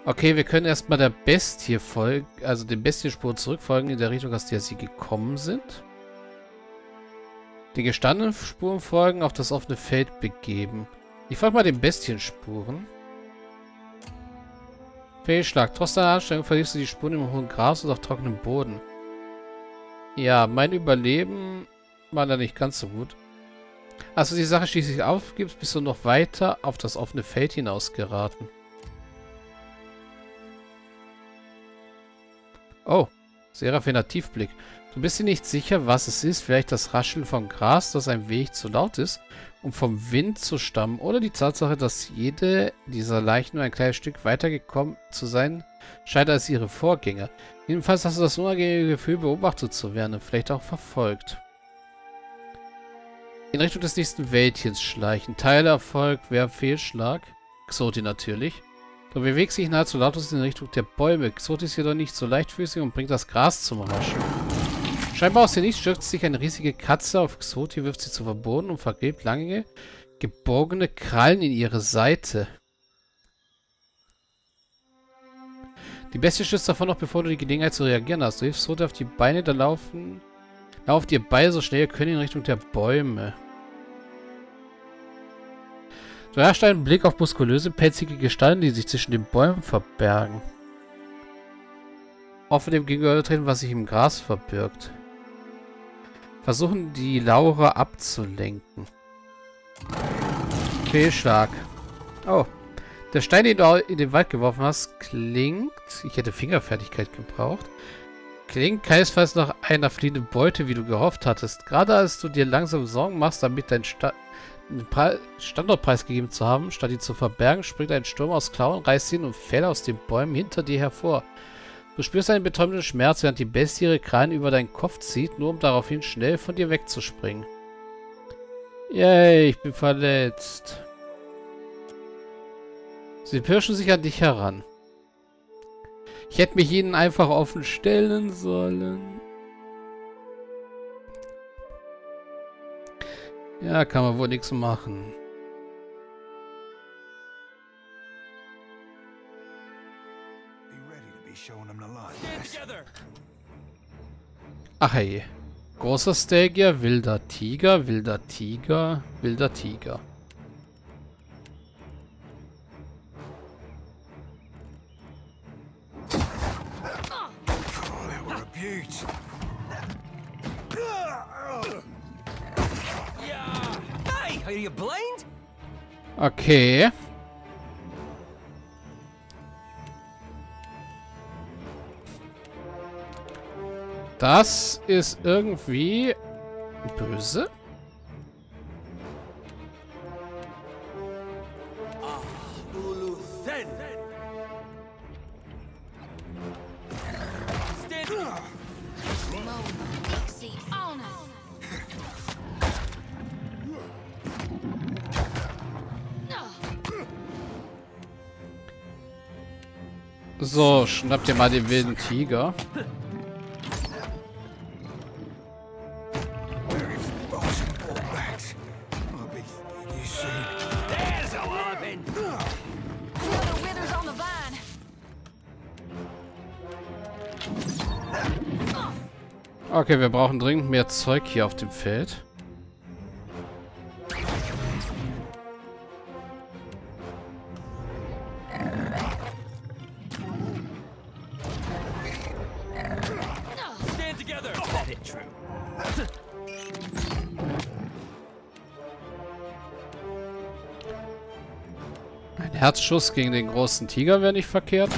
Okay, wir können erstmal der Bestie folgen, also den Bestienspuren zurückfolgen in der Richtung, aus der sie gekommen sind. Die gestandenen Spuren folgen, auf das offene Feld begeben. Ich folge mal den Bestienspuren. Fehlschlag. Trotz deiner Anstrengung verlierst du die Spuren im hohen Gras und auf trockenem Boden. Ja, mein Überleben war da nicht ganz so gut. Als du die Sache schließlich aufgibst, bist du noch weiter auf das offene Feld hinaus geraten. Oh, sehr raffiner Tiefblick. Du bist dir nicht sicher, was es ist. Vielleicht das Rascheln von Gras, das ein wenig zu laut ist, um vom Wind zu stammen. Oder die Tatsache, dass jede dieser Leichen nur ein kleines Stück weitergekommen zu sein scheint als ihre Vorgänger. Jedenfalls hast du das unangenehme Gefühl, beobachtet zu werden und vielleicht auch verfolgt. In Richtung des nächsten Wäldchens schleichen. Teilerfolg wäre Fehlschlag. Xoti natürlich. Du bewegst dich nahezu lautlos in Richtung der Bäume. Xoti ist jedoch nicht so leichtfüßig und bringt das Gras zum Raschen. Scheinbar aus dem Nichts stürzt sich eine riesige Katze auf Xoti, wirft sie zu Boden und vergräbt lange, gebogene Krallen in ihre Seite. Die Bestie stößt davon noch, bevor du die Gelegenheit zu reagieren hast. Du hilfst Xoti auf die Beine, da lauft ihr beide so schnell ihr könnt in Richtung der Bäume. Du hast einen Blick auf muskulöse, pelzige Gestalten, die sich zwischen den Bäumen verbergen. Offen dem gegenübertreten, was sich im Gras verbirgt. Versuchen, die Laura abzulenken. Fehlschlag. Oh. Der Stein, den du in den Wald geworfen hast, klingt... Ich hätte Fingerfertigkeit gebraucht. Klingt keinesfalls nach einer fliehenden Beute, wie du gehofft hattest. Gerade als du dir langsam Sorgen machst, damit dein Standort preisgegeben zu haben, statt ihn zu verbergen, springt ein Sturm aus Klauen, reißt ihn und fällt aus den Bäumen hinter dir hervor. Du spürst einen betäubenden Schmerz, während die Bestie ihre Krallen über deinen Kopf zieht, nur um daraufhin schnell von dir wegzuspringen. Yay, ich bin verletzt. Sie pirschen sich an dich heran. Ich hätte mich ihnen einfach offen stellen sollen. Ja, kann man wohl nichts machen. Ach hey. Großer Stagier, wilder Tiger, wilder Tiger, wilder Tiger. Okay. Das ist irgendwie böse. So, schnappt ihr mal den wilden Tiger. Okay, wir brauchen dringend mehr Zeug hier auf dem Feld. Ein Herzschuss gegen den großen Tiger wäre nicht verkehrt.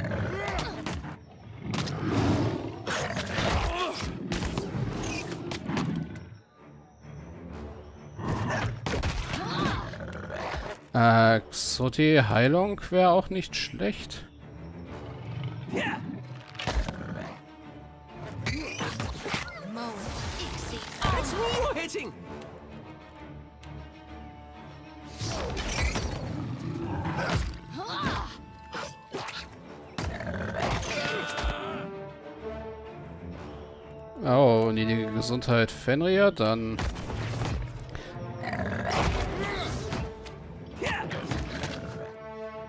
Xoti, Heilung wäre auch nicht schlecht. Oh, niedrige Gesundheit Fenrir, dann...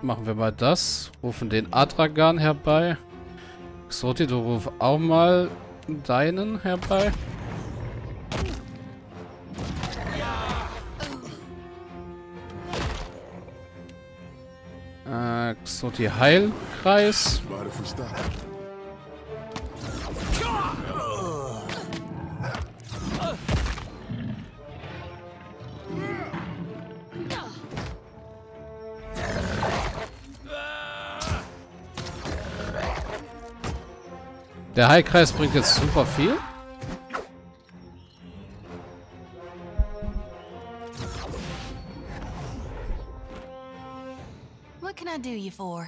machen wir mal das. Rufen den Adragan herbei. Xoti, du ruf auch mal deinen herbei. Xoti Heilkreis. Der Heilkreis bringt jetzt super viel. What can I do you for?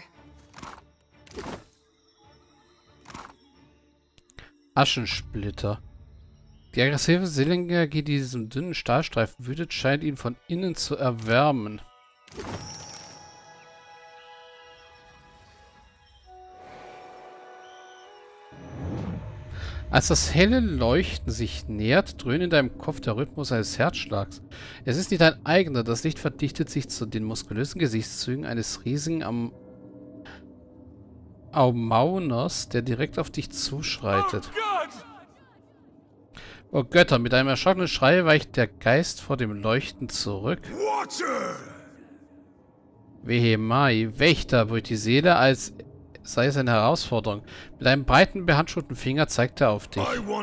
Aschensplitter. Die aggressive Seelenenergie, die diesem dünnen Stahlstreifen wütet, scheint ihn von innen zu erwärmen. Als das helle Leuchten sich nähert, dröhnt in deinem Kopf der Rhythmus eines Herzschlags. Es ist nicht dein eigener, das Licht verdichtet sich zu den muskulösen Gesichtszügen eines riesigen Aumauners, der direkt auf dich zuschreitet. Oh Götter, mit einem erschrockenen Schrei weicht der Geist vor dem Leuchten zurück. Vehemai, Wächter, brüllt die Seele, als sei es eine Herausforderung. Mit einem breiten, behandschuhten Finger zeigt er auf dich.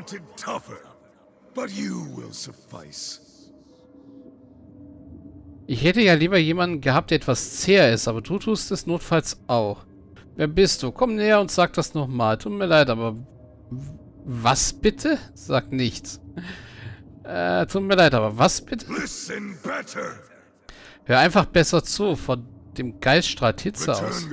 Ich hätte ja lieber jemanden gehabt, der etwas zäher ist, aber du tust es notfalls auch. Wer bist du? Komm näher und sag das nochmal. Tut mir leid, aber... Was bitte? Sag nichts. Tut mir leid, aber was bitte? Hör einfach besser zu, von dem Geiststrahl Hitze aus.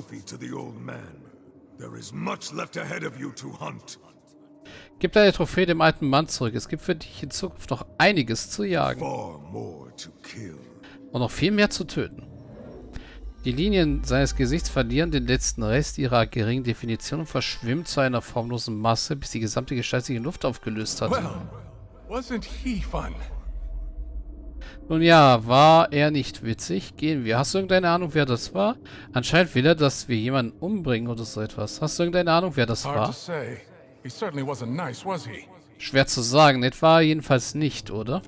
Gib deine Trophäe dem alten Mann zurück. Es gibt für dich in Zukunft noch einiges zu jagen. Und noch viel mehr zu töten. Die Linien seines Gesichts verlieren den letzten Rest ihrer geringen Definition und verschwimmen zu einer formlosen Masse, bis die gesamte Gestalt sich in Luft aufgelöst hat. Nun ja, war er nicht witzig? Gehen wir. Hast du irgendeine Ahnung, wer das war? Anscheinend will er, dass wir jemanden umbringen oder so etwas. Hast du irgendeine Ahnung, wer das war? Schwer zu sagen, etwa jedenfalls nicht, oder?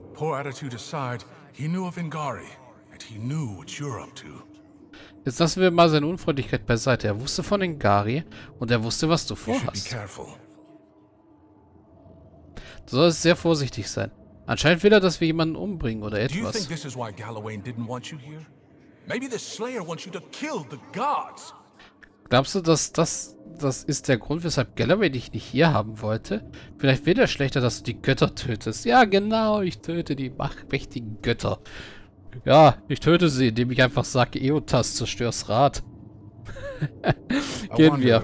Jetzt lassen wir mal seine Unfreundlichkeit beiseite. Er wusste von Ingari und er wusste, was du vorhast. Du solltest sehr vorsichtig sein. Anscheinend will er, dass wir jemanden umbringen oder etwas. Glaubst du, dass das ist der Grund, weshalb Galloway dich nicht hier haben wollte? Vielleicht will er schlechter, dass du die Götter tötest. Ja, genau, ich töte die mächtigen Götter. Ja, ich töte sie, indem ich einfach sage, Eotas, zerstör's Rad. Gehen wir.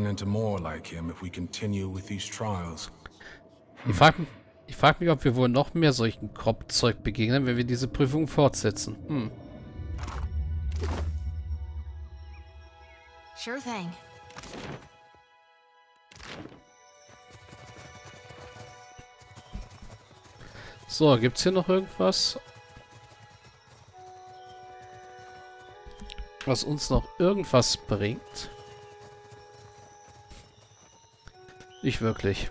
Ich frag mich, ob wir wohl noch mehr solchen Kropfzeug begegnen, wenn wir diese Prüfung fortsetzen. Sure thing. So, gibt's hier noch irgendwas? Was uns noch irgendwas bringt? Nicht wirklich.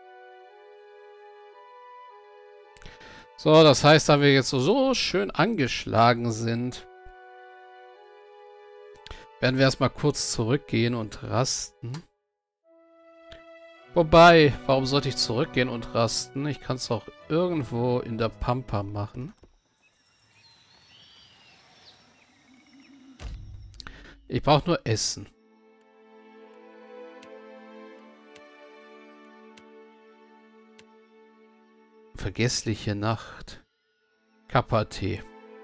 So, das heißt, da wir jetzt so schön angeschlagen sind, werden wir erstmal kurz zurückgehen und rasten. Wobei, warum sollte ich zurückgehen und rasten? Ich kann es auch irgendwo in der Pampa machen. Ich brauche nur Essen. Vergessliche Nacht. Kappa-Tee.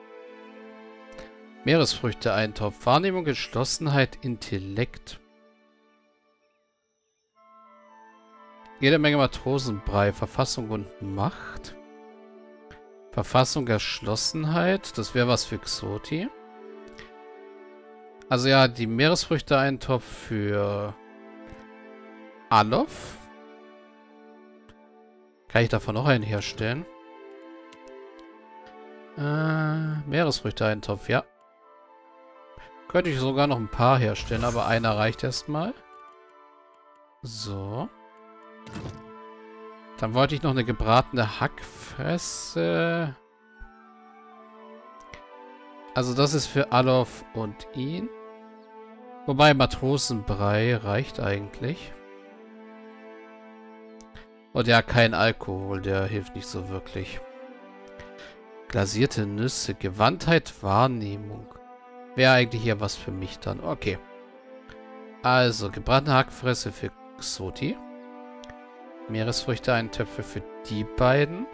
Meeresfrüchte-Eintopf. Wahrnehmung, Geschlossenheit, Intellekt. Jede Menge Matrosenbrei. Verfassung und Macht. Verfassung, Geschlossenheit. Das wäre was für Xoti. Also ja, die Meeresfrüchte-Eintopf für Alof. Kann ich davon noch einen herstellen? Meeresfrüchte-Eintopf, ja. Könnte ich sogar noch ein paar herstellen, aber einer reicht erstmal. So. Dann wollte ich noch eine gebratene Hackfresse. Also das ist für Alof und ihn. Wobei Matrosenbrei reicht eigentlich. Und ja, kein Alkohol, der hilft nicht so wirklich. Glasierte Nüsse, Gewandtheit, Wahrnehmung. Wäre eigentlich hier was für mich dann. Okay. Also, gebratene Hackfresse für Xoti. Meeresfrüchte, Eintöpfe für die beiden.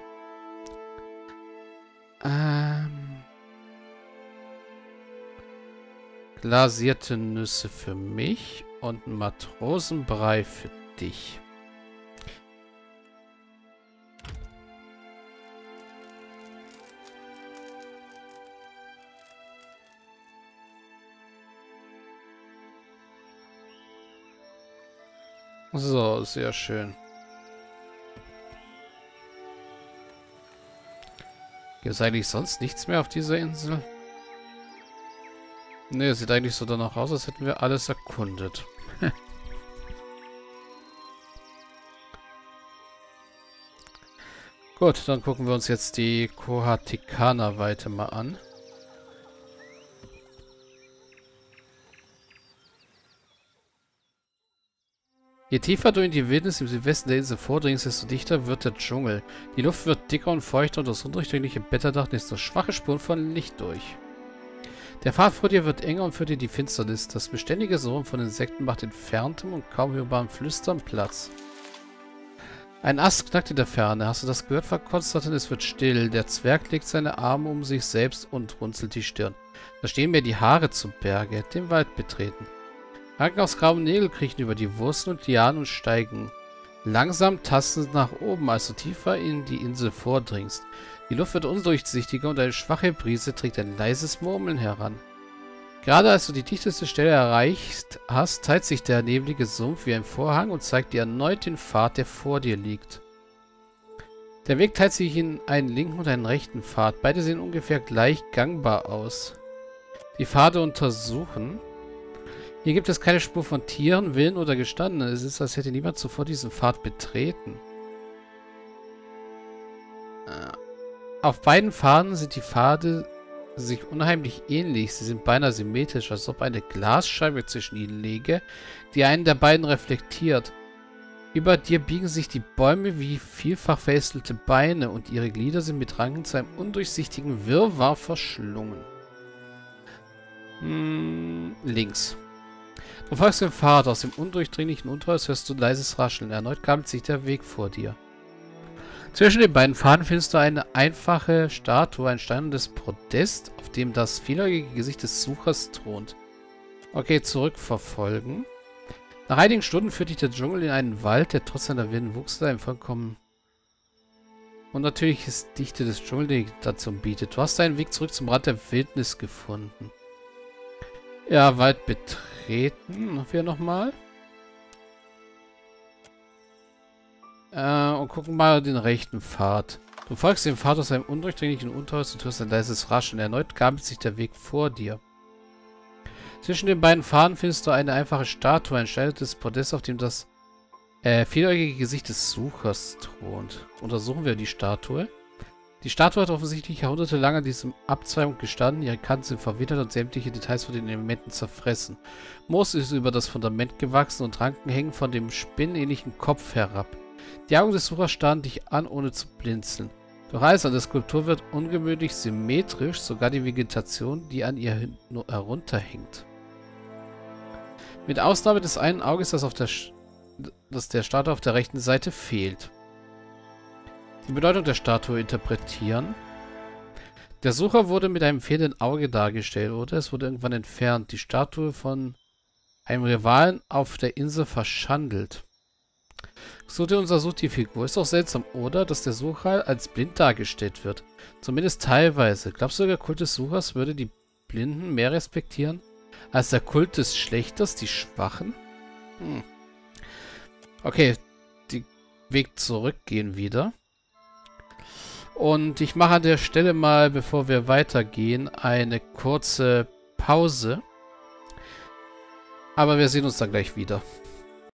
Glasierte Nüsse für mich und ein Matrosenbrei für dich. So, sehr schön. Gibt es eigentlich sonst nichts mehr auf dieser Insel? Ne, sieht eigentlich so danach aus, als hätten wir alles erkundet. Gut, dann gucken wir uns jetzt die Kohatikana-Weite mal an. Je tiefer du in die Wildnis im Südwesten der Insel vordringst, desto dichter wird der Dschungel. Die Luft wird dicker und feuchter und das undurchdringliche Blätterdach lässt nur schwache Spuren von Licht durch. Der Pfad vor dir wird enger und führt in die Finsternis. Das beständige Surren von Insekten macht entferntem und kaum hörbarem Flüstern Platz. Ein Ast knackt in der Ferne. Hast du das gehört, Frau Konstantin? Es wird still. Der Zwerg legt seine Arme um sich selbst und runzelt die Stirn. Da stehen mir die Haare zu Berge. Den Wald betreten. Ranken aus grauen Nägel kriechen über die Wurzeln und Lianen und steigen langsam tastend nach oben, als du tiefer in die Insel vordringst. Die Luft wird undurchsichtiger und eine schwache Brise trägt ein leises Murmeln heran. Gerade als du die dichteste Stelle erreicht hast, teilt sich der neblige Sumpf wie ein Vorhang und zeigt dir erneut den Pfad, der vor dir liegt. Der Weg teilt sich in einen linken und einen rechten Pfad. Beide sehen ungefähr gleich gangbar aus. Die Pfade untersuchen. Hier gibt es keine Spur von Tieren, Willen oder Gestandenen. Es ist, als hätte niemand zuvor diesen Pfad betreten. Auf beiden Pfaden sind die Pfade sich unheimlich ähnlich. Sie sind beinahe symmetrisch, als ob eine Glasscheibe zwischen ihnen läge, die einen der beiden reflektiert. Über dir biegen sich die Bäume wie vielfach verästelte Beine und ihre Glieder sind mit Ranken zu einem undurchsichtigen Wirrwarr verschlungen. Links. Du folgst dem Pfad. Aus dem undurchdringlichen Unterholz hörst du leises Rascheln. Erneut gabelt sich der Weg vor dir. Zwischen den beiden Pfaden findest du eine einfache Statue, ein steinernes Podest, auf dem das vieläugige Gesicht des Suchers thront. Okay, zurückverfolgen. Nach einigen Stunden führt dich der Dschungel in einen Wald, der trotz seiner wilden Wuchs ein vollkommen unnatürliches Dichte des Dschungelvegetation bietet. Du hast deinen Weg zurück zum Rand der Wildnis gefunden. Ja, Wald betreten. Wir nochmal. Und gucken mal den rechten Pfad. Du folgst dem Pfad aus einem undurchdringlichen Unterholz und hörst ein leises Rascheln. Erneut gabelt sich der Weg vor dir. Zwischen den beiden Pfaden findest du eine einfache Statue, ein steinernes Podest, auf dem das vieläugige Gesicht des Suchers thront. Untersuchen wir die Statue. Die Statue hat offensichtlich jahrhundertelang an diesem Abzweigung gestanden. Ihre Kanten sind verwittert und sämtliche Details von den Elementen zerfressen. Moos ist über das Fundament gewachsen und Ranken hängen von dem spinnenähnlichen Kopf herab. Die Augen des Suchers starren dich an, ohne zu blinzeln. Doch alles an der Skulptur wird ungewöhnlich symmetrisch, sogar die Vegetation, die an ihr herunterhängt. Mit Ausnahme des einen Auges, das der Statue auf der rechten Seite fehlt. Die Bedeutung der Statue interpretieren. Der Sucher wurde mit einem fehlenden Auge dargestellt, oder es wurde irgendwann entfernt. Die Statue von einem Rivalen auf der Insel verschandelt. Xoti untersucht die Figur. Ist doch seltsam, oder? Dass der Sucher als blind dargestellt wird. Zumindest teilweise. Glaubst du, der Kult des Suchers würde die Blinden mehr respektieren als der Kult des Schlechters, die Schwachen? Okay, den Weg zurück gehen wieder. Und ich mache an der Stelle mal, bevor wir weitergehen, eine kurze Pause. Aber wir sehen uns dann gleich wieder.